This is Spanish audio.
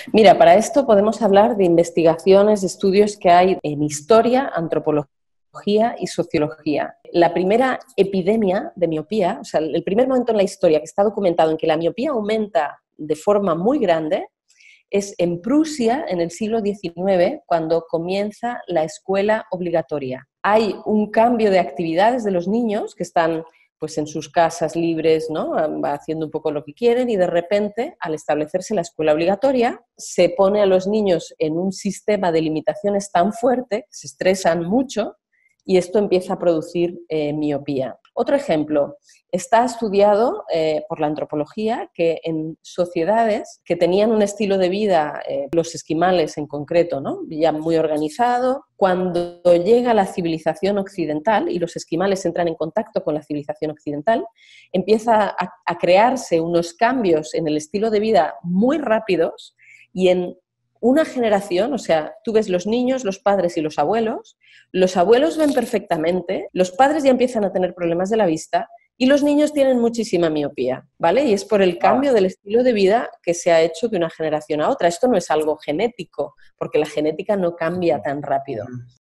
Mira, para esto podemos hablar de investigaciones, de estudios que hay en historia, antropología y sociología. La primera epidemia de miopía, o sea, el primer momento en la historia que está documentado en que la miopía aumenta de forma muy grande, es en Prusia en el siglo XIX, cuando comienza la escuela obligatoria. Hay un cambio de actividades de los niños que están pues en sus casas libres, ¿no? Haciendo un poco lo que quieren, y de repente, al establecerse la escuela obligatoria, se pone a los niños en un sistema de limitaciones tan fuerte, se estresan mucho, y esto empieza a producir miopía. Otro ejemplo, está estudiado por la antropología que en sociedades que tenían un estilo de vida, los esquimales en concreto, ¿no? Ya muy organizado, cuando llega la civilización occidental y los esquimales entran en contacto con la civilización occidental, empieza a crearse unos cambios en el estilo de vida muy rápidos, y en una generación, o sea, tú ves los niños, los padres y los abuelos ven perfectamente, los padres ya empiezan a tener problemas de la vista y los niños tienen muchísima miopía, ¿vale? Y es por el Ah, cambio del estilo de vida que se ha hecho de una generación a otra. Esto no es algo genético, porque la genética no cambia ujú, tan rápido. ujú.